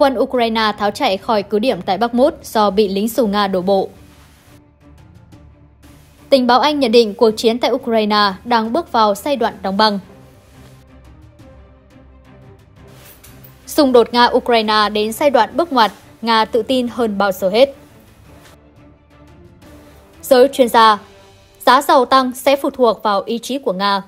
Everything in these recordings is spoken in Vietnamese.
quân Ukraine tháo chạy khỏi cứ điểm tại Bakhmut do bị lính xù Nga đổ bộ. Tình báo Anh nhận định cuộc chiến tại Ukraine đang bước vào giai đoạn đóng băng. Xung đột Nga-Ukraine đến giai đoạn bước ngoặt, Nga tự tin hơn bao giờ hết. Giới chuyên gia, giá dầu tăng sẽ phụ thuộc vào ý chí của Nga.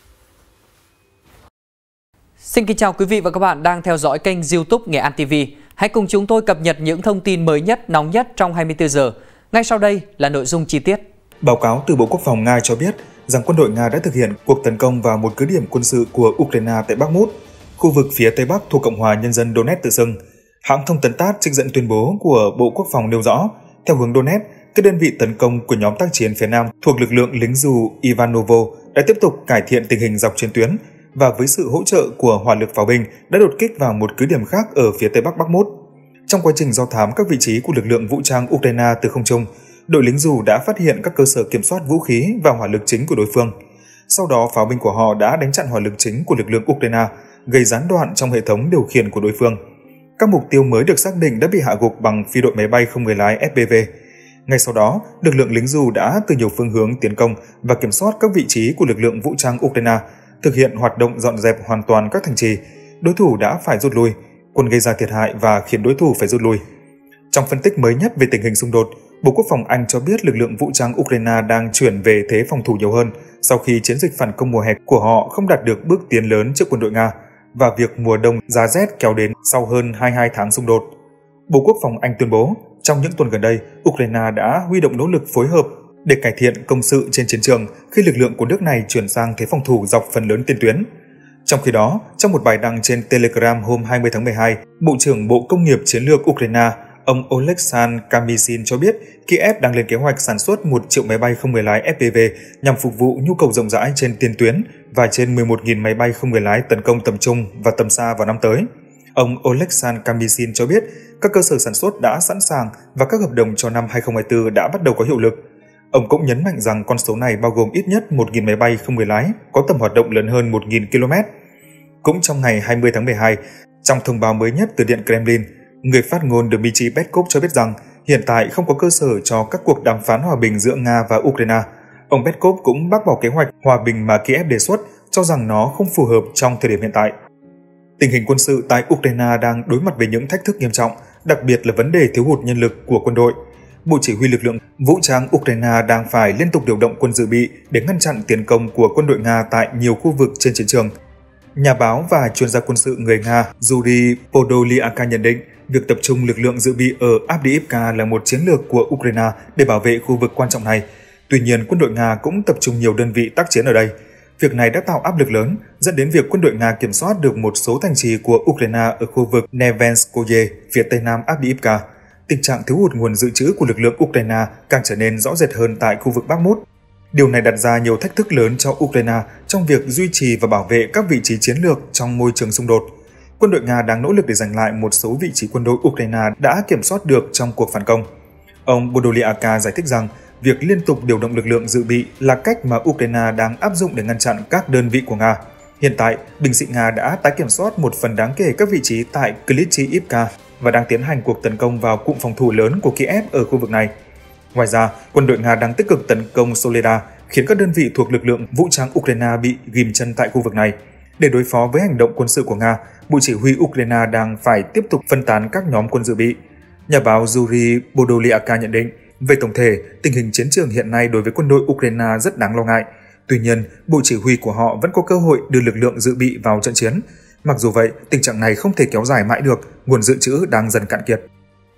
Xin kính chào quý vị và các bạn đang theo dõi kênh YouTube Nghệ An TV. Hãy cùng chúng tôi cập nhật những thông tin mới nhất, nóng nhất trong 24 giờ. Ngay sau đây là nội dung chi tiết. Báo cáo từ Bộ Quốc phòng Nga cho biết rằng quân đội Nga đã thực hiện cuộc tấn công vào một cứ điểm quân sự của Ukraine tại Bakhmut, khu vực phía Tây Bắc thuộc Cộng hòa Nhân dân Donetsk tự xưng. Hãng thông tấn TASS trích dẫn tuyên bố của Bộ Quốc phòng nêu rõ, theo hướng Donetsk, các đơn vị tấn công của nhóm tác chiến phía Nam thuộc lực lượng lính dù Ivanovo đã tiếp tục cải thiện tình hình dọc chiến tuyến và với sự hỗ trợ của hỏa lực pháo binh đã đột kích vào một cứ điểm khác ở phía Tây Bắc Bakhmut. Trong quá trình do thám các vị trí của lực lượng vũ trang Ukraine từ không trung, đội lính dù đã phát hiện các cơ sở kiểm soát vũ khí và hỏa lực chính của đối phương. Sau đó, pháo binh của họ đã đánh chặn hỏa lực chính của lực lượng Ukraine, gây gián đoạn trong hệ thống điều khiển của đối phương. Các mục tiêu mới được xác định đã bị hạ gục bằng phi đội máy bay không người lái FPV. Ngay sau đó, lực lượng lính dù đã từ nhiều phương hướng tiến công và kiểm soát các vị trí của lực lượng vũ trang Ukraine, thực hiện hoạt động dọn dẹp hoàn toàn các thành trì. Đối thủ đã phải rút lui, quân gây ra thiệt hại và khiến đối thủ phải rút lui. Trong phân tích mới nhất về tình hình xung đột, Bộ Quốc phòng Anh cho biết lực lượng vũ trang Ukraine đang chuyển về thế phòng thủ nhiều hơn sau khi chiến dịch phản công mùa hè của họ không đạt được bước tiến lớn trước quân đội Nga và việc mùa đông giá rét kéo đến sau hơn 22 tháng xung đột. Bộ Quốc phòng Anh tuyên bố, trong những tuần gần đây, Ukraine đã huy động nỗ lực phối hợp để cải thiện công sự trên chiến trường khi lực lượng của nước này chuyển sang thế phòng thủ dọc phần lớn tiền tuyến. Trong khi đó, trong một bài đăng trên Telegram hôm 20 tháng 12, Bộ trưởng Bộ Công nghiệp Chiến lược Ukraine, ông Oleksandr Kamyshin cho biết Kiev đang lên kế hoạch sản xuất 1 triệu máy bay không người lái FPV nhằm phục vụ nhu cầu rộng rãi trên tiền tuyến và trên 11.000 máy bay không người lái tấn công tầm trung và tầm xa vào năm tới. Ông Oleksandr Kamyshin cho biết các cơ sở sản xuất đã sẵn sàng và các hợp đồng cho năm 2024 đã bắt đầu có hiệu lực. Ông cũng nhấn mạnh rằng con số này bao gồm ít nhất 1.000 máy bay không người lái có tầm hoạt động lớn hơn 1.000 km. Cũng trong ngày 20 tháng 12, trong thông báo mới nhất từ Điện Kremlin, người phát ngôn Dmitry Peskov cho biết rằng hiện tại không có cơ sở cho các cuộc đàm phán hòa bình giữa Nga và Ukraine. Ông Peskov cũng bác bỏ kế hoạch hòa bình mà Kiev đề xuất, cho rằng nó không phù hợp trong thời điểm hiện tại. Tình hình quân sự tại Ukraine đang đối mặt với những thách thức nghiêm trọng, đặc biệt là vấn đề thiếu hụt nhân lực của quân đội. Bộ Chỉ huy lực lượng vũ trang Ukraine đang phải liên tục điều động quân dự bị để ngăn chặn tiến công của quân đội Nga tại nhiều khu vực trên chiến trường. Nhà báo và chuyên gia quân sự người Nga Yuri Podolyak nhận định việc tập trung lực lượng dự bị ở Avdiivka là một chiến lược của Ukraine để bảo vệ khu vực quan trọng này. Tuy nhiên, quân đội Nga cũng tập trung nhiều đơn vị tác chiến ở đây. Việc này đã tạo áp lực lớn, dẫn đến việc quân đội Nga kiểm soát được một số thành trì của Ukraine ở khu vực Nevenskoye, phía tây nam Avdiivka. Tình trạng thiếu hụt nguồn dự trữ của lực lượng Ukraine càng trở nên rõ rệt hơn tại khu vực Bakhmut. Điều này đặt ra nhiều thách thức lớn cho Ukraine trong việc duy trì và bảo vệ các vị trí chiến lược trong môi trường xung đột. Quân đội Nga đang nỗ lực để giành lại một số vị trí quân đội Ukraine đã kiểm soát được trong cuộc phản công. Ông Podolyak giải thích rằng việc liên tục điều động lực lượng dự bị là cách mà Ukraine đang áp dụng để ngăn chặn các đơn vị của Nga. Hiện tại, binh sĩ Nga đã tái kiểm soát một phần đáng kể các vị trí tại Klitschivka và đang tiến hành cuộc tấn công vào cụm phòng thủ lớn của Kiev ở khu vực này. Ngoài ra, quân đội Nga đang tích cực tấn công Soledar, khiến các đơn vị thuộc lực lượng vũ trang Ukraine bị ghim chân tại khu vực này. Để đối phó với hành động quân sự của Nga, Bộ Chỉ huy Ukraine đang phải tiếp tục phân tán các nhóm quân dự bị. Nhà báo Yuri Podolyak nhận định, về tổng thể, tình hình chiến trường hiện nay đối với quân đội Ukraine rất đáng lo ngại. Tuy nhiên, Bộ Chỉ huy của họ vẫn có cơ hội đưa lực lượng dự bị vào trận chiến. Mặc dù vậy, tình trạng này không thể kéo dài mãi được, nguồn dự trữ đang dần cạn kiệt.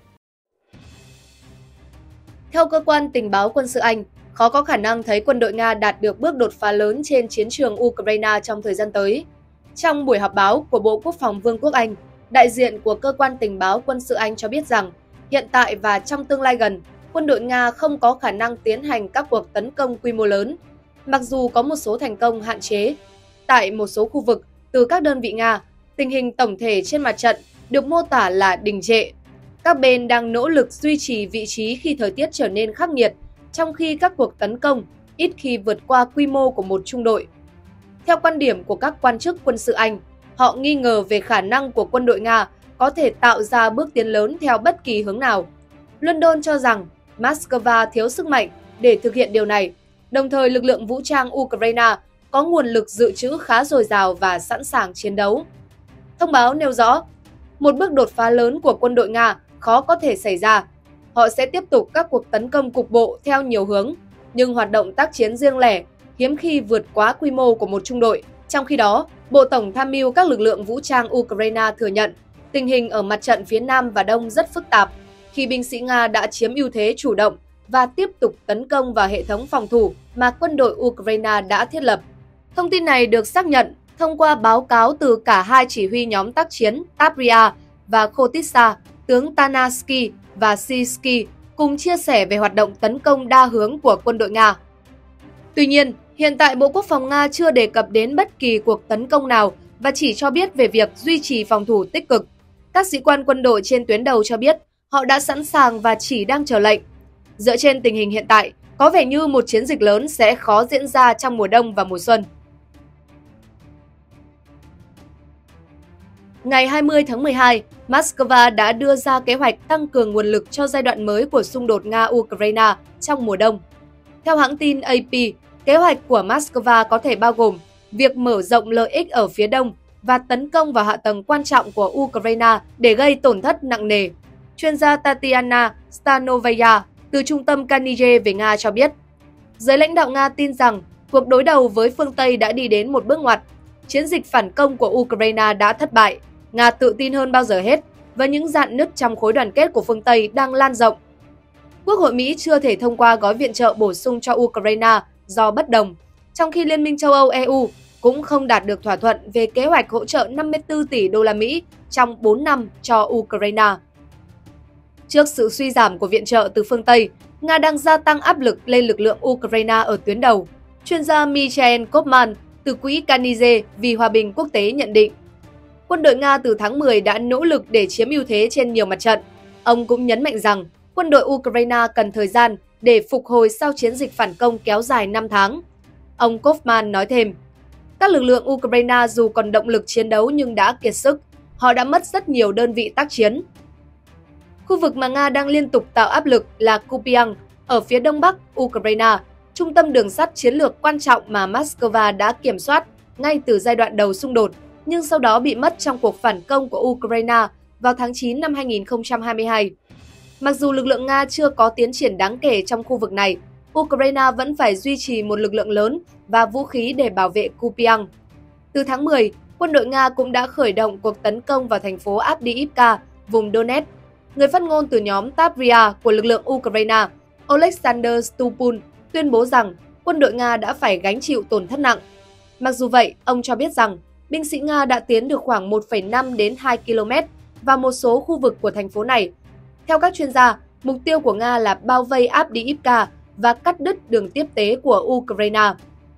Theo cơ quan tình báo quân sự Anh, khó có khả năng thấy quân đội Nga đạt được bước đột phá lớn trên chiến trường Ukraine trong thời gian tới. Trong buổi họp báo của Bộ Quốc phòng Vương quốc Anh, đại diện của cơ quan tình báo quân sự Anh cho biết rằng hiện tại và trong tương lai gần, quân đội Nga không có khả năng tiến hành các cuộc tấn công quy mô lớn, mặc dù có một số thành công hạn chế. Tại một số khu vực, từ các đơn vị Nga, tình hình tổng thể trên mặt trận được mô tả là đình trệ. Các bên đang nỗ lực duy trì vị trí khi thời tiết trở nên khắc nghiệt, trong khi các cuộc tấn công ít khi vượt qua quy mô của một trung đội. Theo quan điểm của các quan chức quân sự Anh, họ nghi ngờ về khả năng của quân đội Nga có thể tạo ra bước tiến lớn theo bất kỳ hướng nào. London cho rằng Moscow thiếu sức mạnh để thực hiện điều này, đồng thời lực lượng vũ trang Ukraine có nguồn lực dự trữ khá dồi dào và sẵn sàng chiến đấu. Thông báo nêu rõ, một bước đột phá lớn của quân đội Nga khó có thể xảy ra. Họ sẽ tiếp tục các cuộc tấn công cục bộ theo nhiều hướng, nhưng hoạt động tác chiến riêng lẻ hiếm khi vượt quá quy mô của một trung đội. Trong khi đó, Bộ Tổng tham mưu các lực lượng vũ trang Ukraine thừa nhận tình hình ở mặt trận phía Nam và Đông rất phức tạp, khi binh sĩ Nga đã chiếm ưu thế chủ động và tiếp tục tấn công vào hệ thống phòng thủ mà quân đội Ukraine đã thiết lập. Thông tin này được xác nhận thông qua báo cáo từ cả hai chỉ huy nhóm tác chiến Tavria và Khotitsa, tướng Tanarsky và Sisky cùng chia sẻ về hoạt động tấn công đa hướng của quân đội Nga. Tuy nhiên, hiện tại Bộ Quốc phòng Nga chưa đề cập đến bất kỳ cuộc tấn công nào và chỉ cho biết về việc duy trì phòng thủ tích cực. Các sĩ quan quân đội trên tuyến đầu cho biết họ đã sẵn sàng và chỉ đang chờ lệnh. Dựa trên tình hình hiện tại, có vẻ như một chiến dịch lớn sẽ khó diễn ra trong mùa đông và mùa xuân. Ngày 20 tháng 12, Moscow đã đưa ra kế hoạch tăng cường nguồn lực cho giai đoạn mới của xung đột Nga-Ukraine trong mùa đông. Theo hãng tin AP, kế hoạch của Moscow có thể bao gồm việc mở rộng lợi ích ở phía đông và tấn công vào hạ tầng quan trọng của Ukraine để gây tổn thất nặng nề. Chuyên gia Tatiana Stanovaya từ Trung tâm Carnegie về Nga cho biết, giới lãnh đạo Nga tin rằng cuộc đối đầu với phương Tây đã đi đến một bước ngoặt. Chiến dịch phản công của Ukraine đã thất bại. Nga tự tin hơn bao giờ hết và những rạn nứt trong khối đoàn kết của phương Tây đang lan rộng. Quốc hội Mỹ chưa thể thông qua gói viện trợ bổ sung cho Ukraine do bất đồng, trong khi Liên minh châu Âu EU cũng không đạt được thỏa thuận về kế hoạch hỗ trợ 54 tỷ đô la Mỹ trong 4 năm cho Ukraine. Trước sự suy giảm của viện trợ từ phương Tây, Nga đang gia tăng áp lực lên lực lượng Ukraine ở tuyến đầu. Chuyên gia Michael Kopman từ Quỹ Carnegie vì Hòa bình Quốc tế nhận định, quân đội Nga từ tháng 10 đã nỗ lực để chiếm ưu thế trên nhiều mặt trận. Ông cũng nhấn mạnh rằng quân đội Ukraine cần thời gian để phục hồi sau chiến dịch phản công kéo dài 5 tháng. Ông Kaufman nói thêm, các lực lượng Ukraine dù còn động lực chiến đấu nhưng đã kiệt sức, họ đã mất rất nhiều đơn vị tác chiến. Khu vực mà Nga đang liên tục tạo áp lực là Kupiansk ở phía đông bắc Ukraine, trung tâm đường sắt chiến lược quan trọng mà Moscow đã kiểm soát ngay từ giai đoạn đầu xung đột, nhưng sau đó bị mất trong cuộc phản công của Ukraine vào tháng 9 năm 2022. Mặc dù lực lượng Nga chưa có tiến triển đáng kể trong khu vực này, Ukraine vẫn phải duy trì một lực lượng lớn và vũ khí để bảo vệ Kupiansk. Từ tháng 10, quân đội Nga cũng đã khởi động cuộc tấn công vào thành phố Avdiivka, vùng Donetsk. Người phát ngôn từ nhóm Tavria của lực lượng Ukraine, Oleksandr Stupun, tuyên bố rằng quân đội Nga đã phải gánh chịu tổn thất nặng. Mặc dù vậy, ông cho biết rằng binh sĩ Nga đã tiến được khoảng 1,5 đến 2 km vào một số khu vực của thành phố này. Theo các chuyên gia, mục tiêu của Nga là bao vây Avdiivka và cắt đứt đường tiếp tế của Ukraine.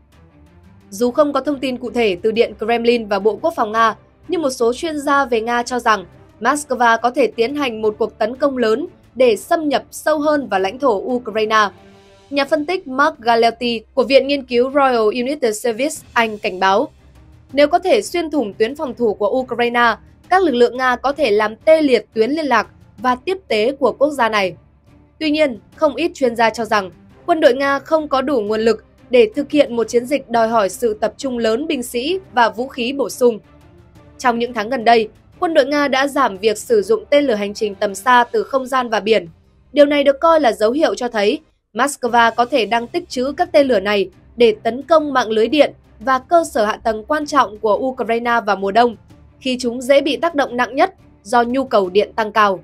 Dù không có thông tin cụ thể từ Điện Kremlin và Bộ Quốc phòng Nga, nhưng một số chuyên gia về Nga cho rằng Moscow có thể tiến hành một cuộc tấn công lớn để xâm nhập sâu hơn vào lãnh thổ Ukraine. Nhà phân tích Mark Galetti của Viện Nghiên cứu Royal United Service Anh cảnh báo, nếu có thể xuyên thủng tuyến phòng thủ của Ukraine, các lực lượng Nga có thể làm tê liệt tuyến liên lạc và tiếp tế của quốc gia này. Tuy nhiên, không ít chuyên gia cho rằng quân đội Nga không có đủ nguồn lực để thực hiện một chiến dịch đòi hỏi sự tập trung lớn binh sĩ và vũ khí bổ sung. Trong những tháng gần đây, quân đội Nga đã giảm việc sử dụng tên lửa hành trình tầm xa từ không gian và biển. Điều này được coi là dấu hiệu cho thấy Moscow có thể đang tích trữ các tên lửa này để tấn công mạng lưới điện và cơ sở hạ tầng quan trọng của Ukraine vào mùa đông, khi chúng dễ bị tác động nặng nhất do nhu cầu điện tăng cao.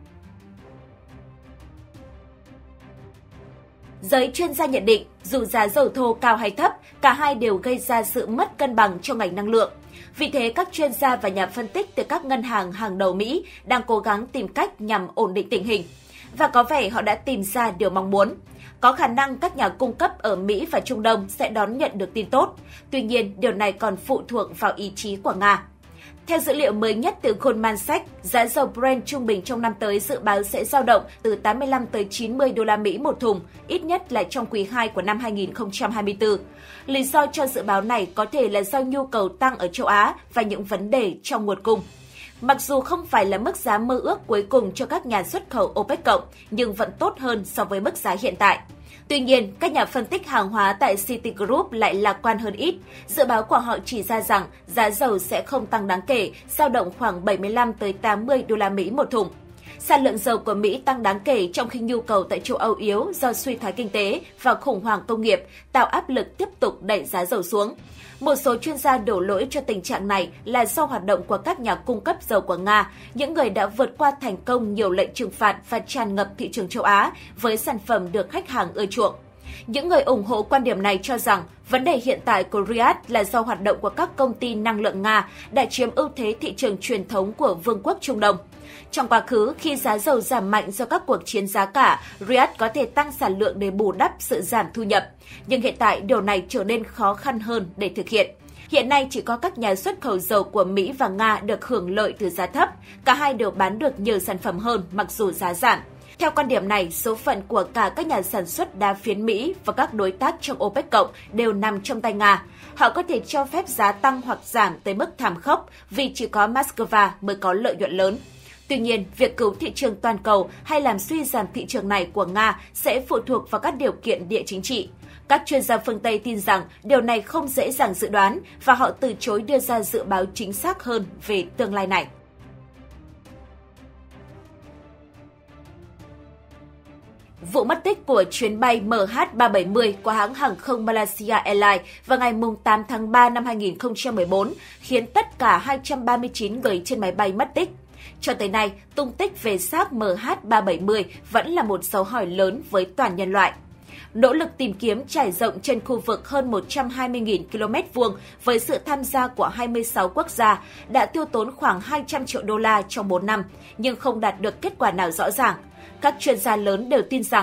Giới chuyên gia nhận định, dù giá dầu thô cao hay thấp, cả hai đều gây ra sự mất cân bằng cho ngành năng lượng. Vì thế, các chuyên gia và nhà phân tích từ các ngân hàng hàng đầu Mỹ đang cố gắng tìm cách nhằm ổn định tình hình. Và có vẻ họ đã tìm ra điều mong muốn. Có khả năng các nhà cung cấp ở Mỹ và Trung Đông sẽ đón nhận được tin tốt. Tuy nhiên, điều này còn phụ thuộc vào ý chí của Nga. Theo dữ liệu mới nhất từ Goldman Sachs, giá dầu Brent trung bình trong năm tới dự báo sẽ dao động từ 85 tới 90 đô la Mỹ một thùng, ít nhất là trong quý 2 của năm 2024. Lý do cho dự báo này có thể là do nhu cầu tăng ở châu Á và những vấn đề trong nguồn cung. Mặc dù không phải là mức giá mơ ước cuối cùng cho các nhà xuất khẩu OPEC+, nhưng vẫn tốt hơn so với mức giá hiện tại. Tuy nhiên, các nhà phân tích hàng hóa tại Citigroup lại lạc quan hơn ít. Dự báo của họ chỉ ra rằng giá dầu sẽ không tăng đáng kể, dao động khoảng 75 tới 80 đô la Mỹ một thùng. Sản lượng dầu của Mỹ tăng đáng kể trong khi nhu cầu tại châu Âu yếu do suy thoái kinh tế và khủng hoảng công nghiệp, tạo áp lực tiếp tục đẩy giá dầu xuống. Một số chuyên gia đổ lỗi cho tình trạng này là do hoạt động của các nhà cung cấp dầu của Nga, những người đã vượt qua thành công nhiều lệnh trừng phạt và tràn ngập thị trường châu Á với sản phẩm được khách hàng ưa chuộng. Những người ủng hộ quan điểm này cho rằng vấn đề hiện tại của Riyadh là do hoạt động của các công ty năng lượng Nga đã chiếm ưu thế thị trường truyền thống của Vương quốc Trung Đông. Trong quá khứ, khi giá dầu giảm mạnh do các cuộc chiến giá cả, Riyadh có thể tăng sản lượng để bù đắp sự giảm thu nhập. Nhưng hiện tại, điều này trở nên khó khăn hơn để thực hiện. Hiện nay, chỉ có các nhà xuất khẩu dầu của Mỹ và Nga được hưởng lợi từ giá thấp. Cả hai đều bán được nhiều sản phẩm hơn mặc dù giá giảm. Theo quan điểm này, số phận của cả các nhà sản xuất đá phiến Mỹ và các đối tác trong OPEC+ đều nằm trong tay Nga. Họ có thể cho phép giá tăng hoặc giảm tới mức thảm khốc vì chỉ có Moscow mới có lợi nhuận lớn. Tuy nhiên, việc cứu thị trường toàn cầu hay làm suy giảm thị trường này của Nga sẽ phụ thuộc vào các điều kiện địa chính trị. Các chuyên gia phương Tây tin rằng điều này không dễ dàng dự đoán và họ từ chối đưa ra dự báo chính xác hơn về tương lai này. Vụ mất tích của chuyến bay MH370 của hãng hàng không Malaysia Airlines vào ngày 8 tháng 3 năm 2014 khiến tất cả 239 người trên máy bay mất tích. Cho tới nay, tung tích về xác MH370 vẫn là một dấu hỏi lớn với toàn nhân loại. Nỗ lực tìm kiếm trải rộng trên khu vực hơn 120.000 km2 với sự tham gia của 26 quốc gia đã tiêu tốn khoảng 200 triệu đô la trong 4 năm, nhưng không đạt được kết quả nào rõ ràng. Các chuyên gia lớn đều tin rằng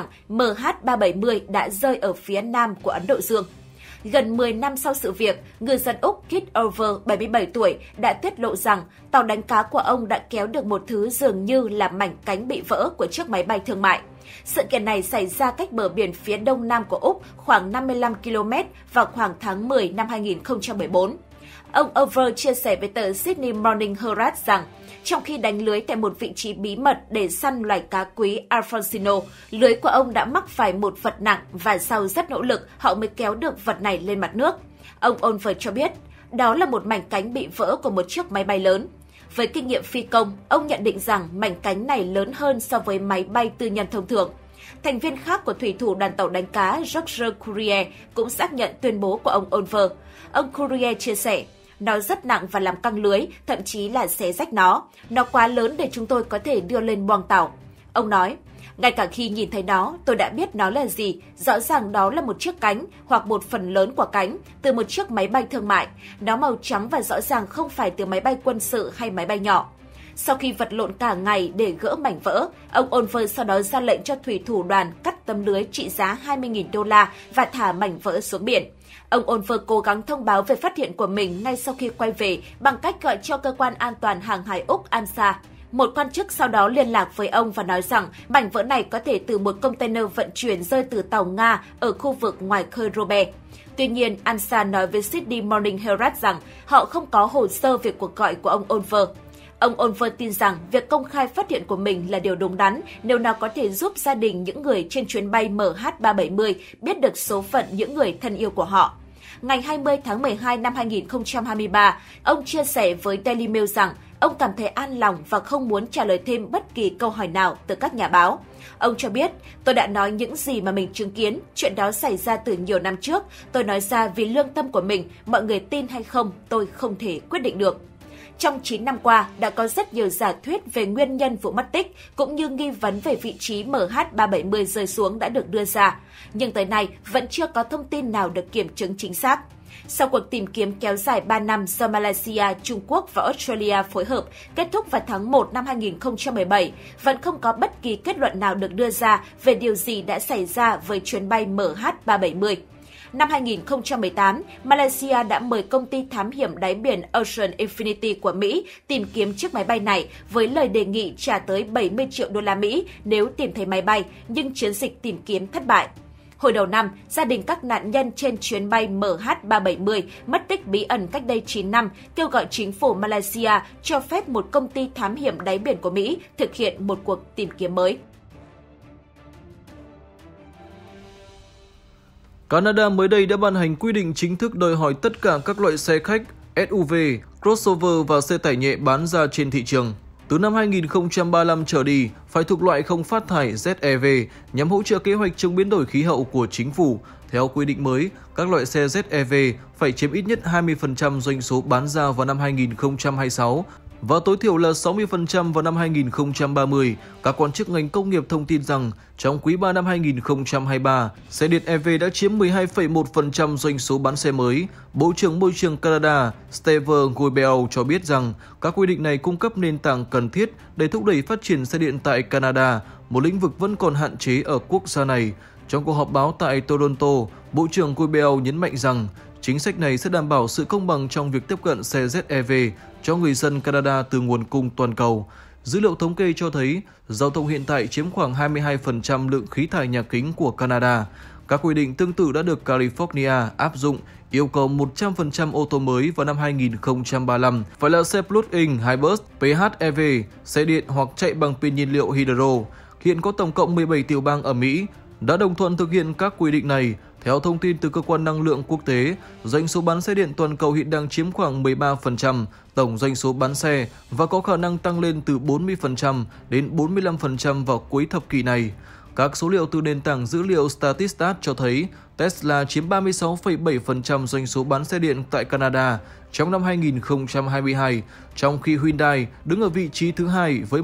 MH370 đã rơi ở phía nam của Ấn Độ Dương. Gần 10 năm sau sự việc, ngư dân Úc Kit Over, 77 tuổi, đã tiết lộ rằng tàu đánh cá của ông đã kéo được một thứ dường như là mảnh cánh bị vỡ của chiếc máy bay thương mại. Sự kiện này xảy ra cách bờ biển phía đông nam của Úc khoảng 55 km vào khoảng tháng 10 năm 2014. Ông Over chia sẻ với tờ Sydney Morning Herald rằng, trong khi đánh lưới tại một vị trí bí mật để săn loài cá quý Alfonsino, lưới của ông đã mắc phải một vật nặng và sau rất nỗ lực, họ mới kéo được vật này lên mặt nước. Ông Over cho biết, đó là một mảnh cánh bị vỡ của một chiếc máy bay lớn. Với kinh nghiệm phi công, ông nhận định rằng mảnh cánh này lớn hơn so với máy bay tư nhân thông thường. Thành viên khác của thủy thủ đoàn tàu đánh cá George Courier cũng xác nhận tuyên bố của ông Over. Ông Courier chia sẻ, nó rất nặng và làm căng lưới, thậm chí là xé rách nó. Nó quá lớn để chúng tôi có thể đưa lên boong tàu. Ông nói, ngay cả khi nhìn thấy nó, tôi đã biết nó là gì. Rõ ràng đó là một chiếc cánh hoặc một phần lớn của cánh từ một chiếc máy bay thương mại. Nó màu trắng và rõ ràng không phải từ máy bay quân sự hay máy bay nhỏ. Sau khi vật lộn cả ngày để gỡ mảnh vỡ, ông Over sau đó ra lệnh cho thủy thủ đoàn cắt tấm lưới trị giá 20.000 đô la và thả mảnh vỡ xuống biển. Ông Over cố gắng thông báo về phát hiện của mình ngay sau khi quay về bằng cách gọi cho cơ quan an toàn hàng hải Úc ANSA. Một quan chức sau đó liên lạc với ông và nói rằng mảnh vỡ này có thể từ một container vận chuyển rơi từ tàu Nga ở khu vực ngoài khơi Robert. Tuy nhiên, ANSA nói với Sydney Morning Herald rằng họ không có hồ sơ về cuộc gọi của ông Over. Ông Over tin rằng việc công khai phát hiện của mình là điều đúng đắn nếu nó có thể giúp gia đình những người trên chuyến bay MH370 biết được số phận những người thân yêu của họ. Ngày 20 tháng 12 năm 2023, ông chia sẻ với Daily Mail rằng ông cảm thấy an lòng và không muốn trả lời thêm bất kỳ câu hỏi nào từ các nhà báo. Ông cho biết, tôi đã nói những gì mà mình chứng kiến, chuyện đó xảy ra từ nhiều năm trước. Tôi nói ra vì lương tâm của mình, mọi người tin hay không, tôi không thể quyết định được. Trong 9 năm qua, đã có rất nhiều giả thuyết về nguyên nhân vụ mất tích, cũng như nghi vấn về vị trí MH370 rơi xuống đã được đưa ra. Nhưng tới nay, vẫn chưa có thông tin nào được kiểm chứng chính xác. Sau cuộc tìm kiếm kéo dài 3 năm do Malaysia, Trung Quốc và Australia phối hợp, kết thúc vào tháng 1 năm 2017, vẫn không có bất kỳ kết luận nào được đưa ra về điều gì đã xảy ra với chuyến bay MH370. Năm 2018, Malaysia đã mời công ty thám hiểm đáy biển Ocean Infinity của Mỹ tìm kiếm chiếc máy bay này với lời đề nghị trả tới 70 triệu đô la Mỹ nếu tìm thấy máy bay, nhưng chiến dịch tìm kiếm thất bại. Hồi đầu năm, gia đình các nạn nhân trên chuyến bay MH370 mất tích bí ẩn cách đây 9 năm kêu gọi chính phủ Malaysia cho phép một công ty thám hiểm đáy biển của Mỹ thực hiện một cuộc tìm kiếm mới. Canada mới đây đã ban hành quy định chính thức đòi hỏi tất cả các loại xe khách, SUV, crossover và xe tải nhẹ bán ra trên thị trường từ năm 2035 trở đi phải thuộc loại không phát thải ZEV nhằm hỗ trợ kế hoạch chống biến đổi khí hậu của chính phủ. Theo quy định mới, các loại xe ZEV phải chiếm ít nhất 20% doanh số bán ra vào năm 2026 và tối thiểu là 60% vào năm 2030. Các quan chức ngành công nghiệp thông tin rằng trong quý 3 năm 2023, xe điện EV đã chiếm 12,1% doanh số bán xe mới. Bộ trưởng Môi trường Canada Steve Guilbeault cho biết rằng các quy định này cung cấp nền tảng cần thiết để thúc đẩy phát triển xe điện tại Canada, một lĩnh vực vẫn còn hạn chế ở quốc gia này. Trong cuộc họp báo tại Toronto, Bộ trưởng Guilbeault nhấn mạnh rằng chính sách này sẽ đảm bảo sự công bằng trong việc tiếp cận xe ZEV cho người dân Canada từ nguồn cung toàn cầu. Dữ liệu thống kê cho thấy, giao thông hiện tại chiếm khoảng 22% lượng khí thải nhà kính của Canada. Các quy định tương tự đã được California áp dụng, yêu cầu 100% ô tô mới vào năm 2035 phải là xe plug-in hybrid, PHEV, xe điện hoặc chạy bằng pin nhiên liệu hydro. Hiện có tổng cộng 17 tiểu bang ở Mỹ đã đồng thuận thực hiện các quy định này. Theo thông tin từ Cơ quan Năng lượng Quốc tế, doanh số bán xe điện toàn cầu hiện đang chiếm khoảng 13% tổng doanh số bán xe và có khả năng tăng lên từ 40% đến 45% vào cuối thập kỷ này. Các số liệu từ nền tảng dữ liệu Statista cho thấy Tesla chiếm 36,7% doanh số bán xe điện tại Canada trong năm 2022, trong khi Hyundai đứng ở vị trí thứ hai với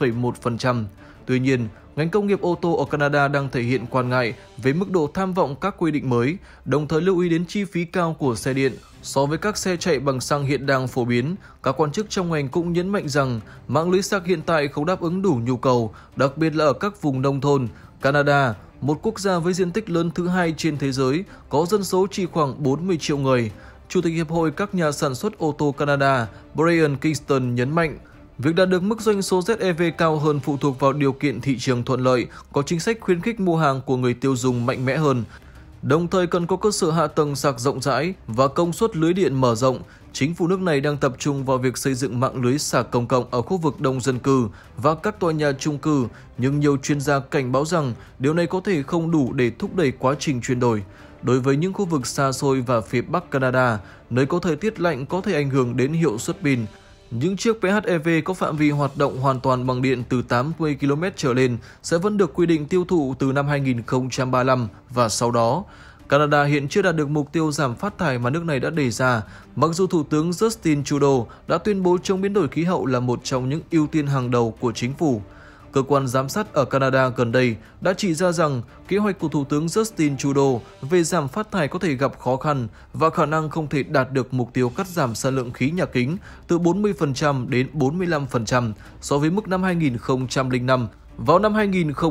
11,1%. Tuy nhiên, ngành công nghiệp ô tô ở Canada đang thể hiện quan ngại về mức độ tham vọng các quy định mới, đồng thời lưu ý đến chi phí cao của xe điện so với các xe chạy bằng xăng hiện đang phổ biến. Các quan chức trong ngành cũng nhấn mạnh rằng mạng lưới sạc hiện tại không đáp ứng đủ nhu cầu, đặc biệt là ở các vùng nông thôn. Canada, một quốc gia với diện tích lớn thứ hai trên thế giới, có dân số chỉ khoảng 40 triệu người. Chủ tịch Hiệp hội các nhà sản xuất ô tô Canada, Brian Kingston nhấn mạnh, việc đạt được mức doanh số ZEV cao hơn phụ thuộc vào điều kiện thị trường thuận lợi, có chính sách khuyến khích mua hàng của người tiêu dùng mạnh mẽ hơn. Đồng thời cần có cơ sở hạ tầng sạc rộng rãi và công suất lưới điện mở rộng. Chính phủ nước này đang tập trung vào việc xây dựng mạng lưới sạc công cộng ở khu vực đông dân cư và các tòa nhà chung cư, nhưng nhiều chuyên gia cảnh báo rằng điều này có thể không đủ để thúc đẩy quá trình chuyển đổi. Đối với những khu vực xa xôi và phía Bắc Canada, nơi có thời tiết lạnh có thể ảnh hưởng đến hiệu suất pin, những chiếc PHEV có phạm vi hoạt động hoàn toàn bằng điện từ 80 km trở lên sẽ vẫn được quy định tiêu thụ từ năm 2035 và sau đó. Canada hiện chưa đạt được mục tiêu giảm phát thải mà nước này đã đề ra, mặc dù Thủ tướng Justin Trudeau đã tuyên bố chống biến đổi khí hậu là một trong những ưu tiên hàng đầu của chính phủ. Cơ quan giám sát ở Canada gần đây đã chỉ ra rằng kế hoạch của Thủ tướng Justin Trudeau về giảm phát thải có thể gặp khó khăn và khả năng không thể đạt được mục tiêu cắt giảm sản lượng khí nhà kính từ 40% đến 45% so với mức năm 2005 vào năm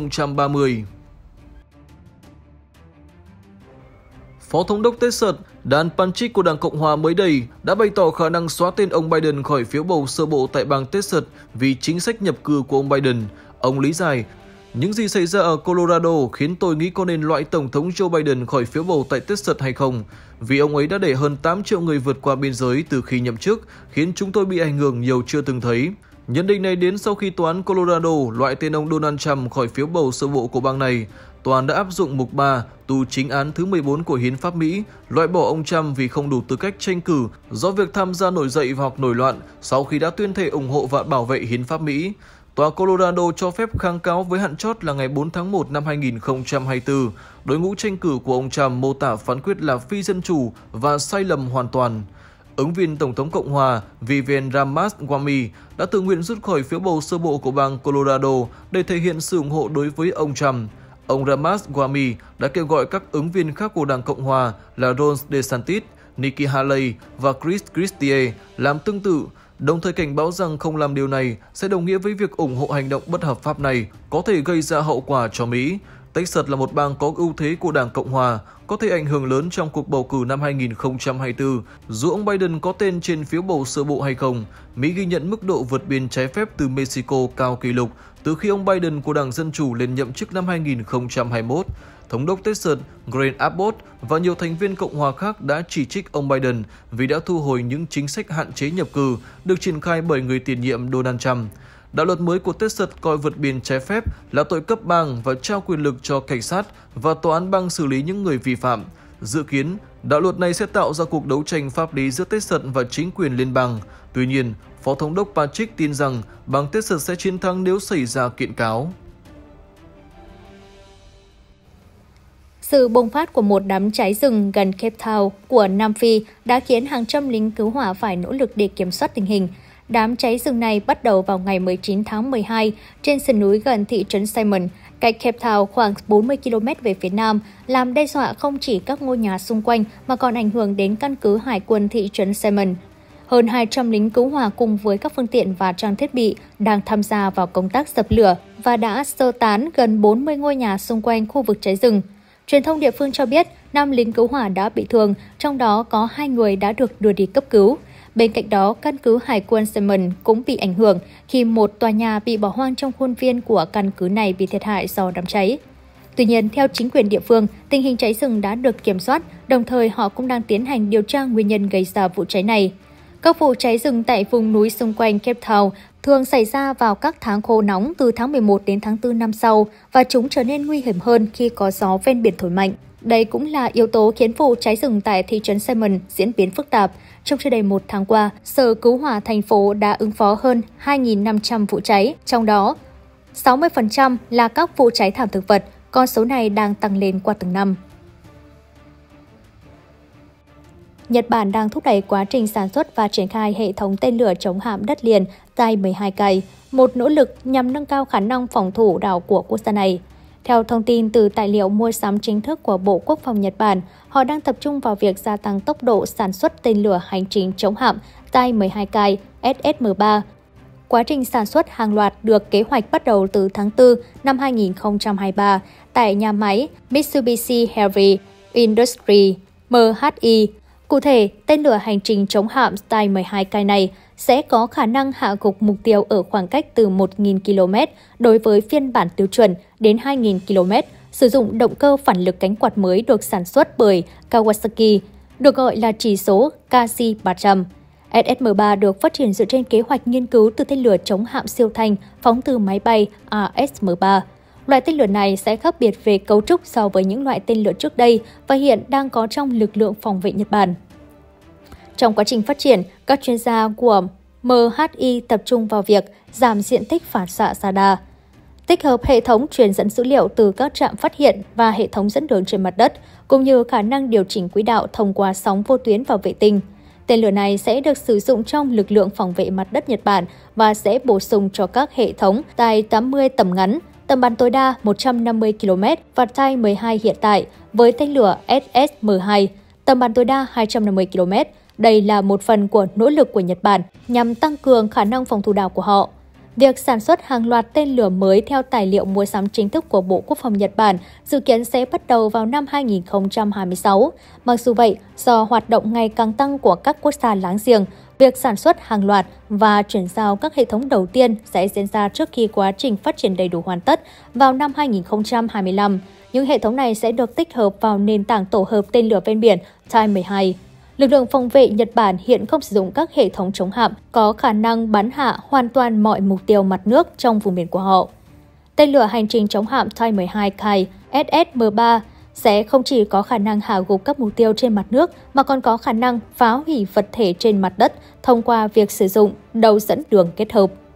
2030. Phó Thống đốc Texas Dan Patrick của Đảng Cộng hòa mới đây đã bày tỏ khả năng xóa tên ông Biden khỏi phiếu bầu sơ bộ tại bang Texas vì chính sách nhập cư của ông Biden. Ông lý giải, những gì xảy ra ở Colorado khiến tôi nghĩ có nên loại Tổng thống Joe Biden khỏi phiếu bầu tại Texas hay không, vì ông ấy đã để hơn 8 triệu người vượt qua biên giới từ khi nhậm chức, khiến chúng tôi bị ảnh hưởng nhiều chưa từng thấy. Nhận định này đến sau khi tòa án Colorado loại tên ông Donald Trump khỏi phiếu bầu sơ bộ của bang này. Tòa án đã áp dụng mục 3, tù chính án thứ 14 của Hiến pháp Mỹ, loại bỏ ông Trump vì không đủ tư cách tranh cử do việc tham gia nổi dậy hoặc nổi loạn sau khi đã tuyên thệ ủng hộ và bảo vệ Hiến pháp Mỹ. Tòa Colorado cho phép kháng cáo với hạn chót là ngày 4 tháng 1 năm 2024. Đội ngũ tranh cử của ông Trump mô tả phán quyết là phi dân chủ và sai lầm hoàn toàn. Ứng viên Tổng thống Cộng hòa Vivek Ramaswamy đã tự nguyện rút khỏi phiếu bầu sơ bộ của bang Colorado để thể hiện sự ủng hộ đối với ông Trump. Ông Ramaswamy đã kêu gọi các ứng viên khác của Đảng Cộng hòa là Ron DeSantis, Nikki Haley và Chris Christie làm tương tự, đồng thời cảnh báo rằng không làm điều này sẽ đồng nghĩa với việc ủng hộ hành động bất hợp pháp này có thể gây ra hậu quả cho Mỹ. Texas là một bang có ưu thế của Đảng Cộng hòa, có thể ảnh hưởng lớn trong cuộc bầu cử năm 2024. Dù ông Biden có tên trên phiếu bầu sơ bộ hay không, Mỹ ghi nhận mức độ vượt biên trái phép từ Mexico cao kỷ lục từ khi ông Biden của Đảng Dân Chủ lên nhậm chức năm 2021. Thống đốc Texas Greg Abbott và nhiều thành viên Cộng hòa khác đã chỉ trích ông Biden vì đã thu hồi những chính sách hạn chế nhập cư được triển khai bởi người tiền nhiệm Donald Trump. Đạo luật mới của Texas coi vượt biên trái phép là tội cấp bang và trao quyền lực cho cảnh sát và tòa án bang xử lý những người vi phạm. Dự kiến, đạo luật này sẽ tạo ra cuộc đấu tranh pháp lý giữa Texas và chính quyền liên bang. Tuy nhiên, Phó Thống đốc Patrick tin rằng bang Texas sẽ chiến thắng nếu xảy ra kiện cáo. Sự bùng phát của một đám cháy rừng gần Cape Town của Nam Phi đã khiến hàng trăm lính cứu hỏa phải nỗ lực để kiểm soát tình hình. Đám cháy rừng này bắt đầu vào ngày 19 tháng 12 trên sườn núi gần thị trấn Simon, cách Cape Town khoảng 40 km về phía nam, làm đe dọa không chỉ các ngôi nhà xung quanh mà còn ảnh hưởng đến căn cứ hải quân thị trấn Simon. Hơn 200 lính cứu hỏa cùng với các phương tiện và trang thiết bị đang tham gia vào công tác dập lửa và đã sơ tán gần 40 ngôi nhà xung quanh khu vực cháy rừng. Truyền thông địa phương cho biết 5 lính cứu hỏa đã bị thương, trong đó có 2 người đã được đưa đi cấp cứu. Bên cạnh đó, căn cứ hải quân Simon cũng bị ảnh hưởng khi một tòa nhà bị bỏ hoang trong khuôn viên của căn cứ này bị thiệt hại do đám cháy. Tuy nhiên, theo chính quyền địa phương, tình hình cháy rừng đã được kiểm soát, đồng thời họ cũng đang tiến hành điều tra nguyên nhân gây ra vụ cháy này. Các vụ cháy rừng tại vùng núi xung quanh Cape Town thường xảy ra vào các tháng khô nóng từ tháng 11 đến tháng 4 năm sau và chúng trở nên nguy hiểm hơn khi có gió ven biển thổi mạnh. Đây cũng là yếu tố khiến vụ cháy rừng tại thị trấn Simon diễn biến phức tạp. Trong chưa đầy một tháng qua, Sở Cứu hỏa thành phố đã ứng phó hơn 2.500 vụ cháy, trong đó 60% là các vụ cháy thảm thực vật, con số này đang tăng lên qua từng năm. Nhật Bản đang thúc đẩy quá trình sản xuất và triển khai hệ thống tên lửa chống hạm đất liền Tai-12K, một nỗ lực nhằm nâng cao khả năng phòng thủ đảo của quốc gia này. Theo thông tin từ tài liệu mua sắm chính thức của Bộ Quốc phòng Nhật Bản, họ đang tập trung vào việc gia tăng tốc độ sản xuất tên lửa hành trình chống hạm Tai-12K SSM-3. Quá trình sản xuất hàng loạt được kế hoạch bắt đầu từ tháng 4 năm 2023 tại nhà máy Mitsubishi Heavy Industries MHI. Cụ thể, tên lửa hành trình chống hạm Tai-12K này sẽ có khả năng hạ gục mục tiêu ở khoảng cách từ 1.000 km đối với phiên bản tiêu chuẩn đến 2.000 km, sử dụng động cơ phản lực cánh quạt mới được sản xuất bởi Kawasaki, được gọi là chỉ số KC-300. SSM-3 được phát triển dựa trên kế hoạch nghiên cứu từ tên lửa chống hạm siêu thanh phóng từ máy bay ASM-3. Loại tên lửa này sẽ khác biệt về cấu trúc so với những loại tên lửa trước đây và hiện đang có trong lực lượng phòng vệ Nhật Bản. Trong quá trình phát triển, các chuyên gia của MHI tập trung vào việc giảm diện tích phản xạ radar, tích hợp hệ thống truyền dẫn dữ liệu từ các trạm phát hiện và hệ thống dẫn đường trên mặt đất, cũng như khả năng điều chỉnh quỹ đạo thông qua sóng vô tuyến vào vệ tinh. Tên lửa này sẽ được sử dụng trong lực lượng phòng vệ mặt đất Nhật Bản và sẽ bổ sung cho các hệ thống Tai-80 tầm ngắn, tầm bắn tối đa 150 km và Tai-12 hiện tại với tên lửa SSM-2, tầm bắn tối đa 250 km. Đây là một phần của nỗ lực của Nhật Bản nhằm tăng cường khả năng phòng thủ đảo của họ. Việc sản xuất hàng loạt tên lửa mới theo tài liệu mua sắm chính thức của Bộ Quốc phòng Nhật Bản dự kiến sẽ bắt đầu vào năm 2026. Mặc dù vậy, do hoạt động ngày càng tăng của các quốc gia láng giềng, việc sản xuất hàng loạt và chuyển giao các hệ thống đầu tiên sẽ diễn ra trước khi quá trình phát triển đầy đủ hoàn tất vào năm 2025. Những hệ thống này sẽ được tích hợp vào nền tảng tổ hợp tên lửa ven biển Tai-12. Lực lượng phòng vệ Nhật Bản hiện không sử dụng các hệ thống chống hạm có khả năng bắn hạ hoàn toàn mọi mục tiêu mặt nước trong vùng biển của họ. Tên lửa hành trình chống hạm Tai-12K SSM-3 sẽ không chỉ có khả năng hạ gục các mục tiêu trên mặt nước mà còn có khả năng phá hủy vật thể trên mặt đất thông qua việc sử dụng đầu dẫn đường kết hợp.